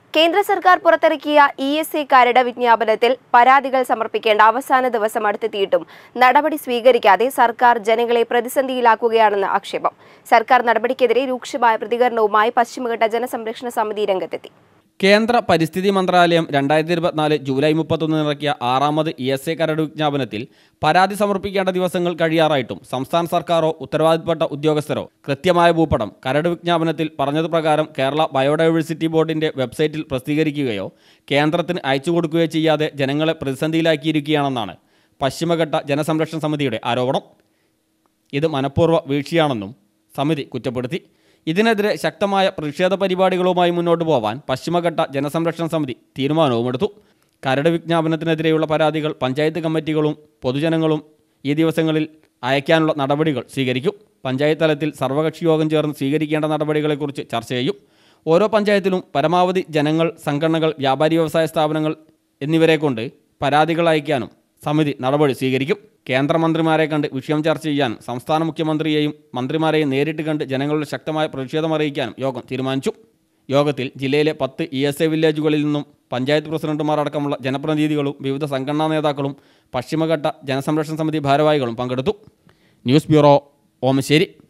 കേന്ദ്ര സർക്കാർ പുറത്തിറക്കിയ ESA കരട് വിജ്ഞാപനത്തിൽ പരാതികൾ സമർപ്പിക്കേണ്ട അവസാന ദിവസം അടുത്തെത്തിയിട്ടും നടപടി സ്വീകരിക്കാതെ സർക്കാർ ജനങ്ങളെ പ്രതിസന്ധിയിലാക്കുകയാണെന്ന് ആക്ഷേപം. സർക്കാർ നടപടിക്കെതിരെ രൂക്ഷമായ പ്രതികരണവുമായി പശ്ചിമഘട്ട ജനസംരക്ഷണ സമിതി രംഗത്തെത്തി. കേന്ദ്ര പരിസ്ഥിതി മന്ത്രാലയം 2024 ജൂലൈ 31 ഇറക്കിയ 6ാമത് ESA കരട് വിജ്ഞാപനത്തിൽ പരാതി സമർപ്പിക്കേണ്ട ദിവസങ്ങൾ കഴിയാറായിട്ടും സംസ്ഥാന സർക്കാരോ ഉത്തരവാദിത്തപ്പെട്ട ഉദ്യോഗസ്ഥരോ കൃത്യമായ ഭൂപടം കരട് വിജ്ഞാപനത്തിൽ പറഞ്ഞതുപ്രകാരം കേരള ബയോഡൈവേഴ്സിറ്റി ബോർഡിന്റെ വെബ്സൈറ്റിൽ പ്രസിദ്ധീകരിക്കുകയോ കേന്ദ്രത്തിന് അയച്ചു കൊടുക്കുകയോ ചെയ്യാതെ ജനങ്ങളെ പ്രതിസന്ധിയിലാക്കിയിരിക്കുകയാണെന്നാണ് പശ്ചിമഘട്ട ജനസംരക്ഷണ സമിതിയുടെ ആരോപണം. ഇത് മനഃപൂർവ്വ വീഴ്ചയാണെന്നും സമിതി കുറ്റപ്പെടുത്തി. ഇതിനെതിരെ ശക്തമായ പ്രതിഷേധ പരിപാടികളുമായി മുന്നോട്ട് പോകാൻ പശ്ചിമഘട്ട ജനസംരക്ഷണ സമിതി തീരുമാനവുമെടുത്തു. കരട് വിജ്ഞാപനത്തിനെതിരെയുള്ള പരാതികൾ പഞ്ചായത്ത് കമ്മിറ്റികളും പൊതുജനങ്ങളും ഈ ദിവസങ്ങളിൽ അയക്കാനുള്ള നടപടികൾ സ്വീകരിക്കും. പഞ്ചായത്ത് തലത്തിൽ സർവകക്ഷി യോഗം ചേർന്ന് സ്വീകരിക്കേണ്ട നടപടികളെക്കുറിച്ച് ചർച്ച ചെയ്യും. ഓരോ പഞ്ചായത്തിലും പരമാവധി ജനങ്ങൾ, സംഘടനകൾ, വ്യാപാരി വ്യവസായ സ്ഥാപനങ്ങൾ എന്നിവരെ കൊണ്ട് പരാതികൾ അയക്കാനും സമിതി നടപടി സ്വീകരിക്കും. കേന്ദ്രമന്ത്രിമാരെ കണ്ട് വിഷയം ചർച്ച ചെയ്യാനും സംസ്ഥാന മുഖ്യമന്ത്രിയെയും മന്ത്രിമാരെയും നേരിട്ട് കണ്ട് ജനങ്ങളുടെ ശക്തമായ പ്രതിഷേധമറിയിക്കാനും യോഗം തീരുമാനിച്ചു. യോഗത്തിൽ ജില്ലയിലെ 10 ESA വില്ലേജുകളിൽ നിന്നും പഞ്ചായത്ത് പ്രസിഡന്റുമാരടക്കമുള്ള ജനപ്രതിനിധികളും വിവിധ സംഘടനാ നേതാക്കളും പശ്ചിമഘട്ട ജനസംരക്ഷണ സമിതി ഭാരവാഹികളും പങ്കെടുത്തു. News bureau, Omassery.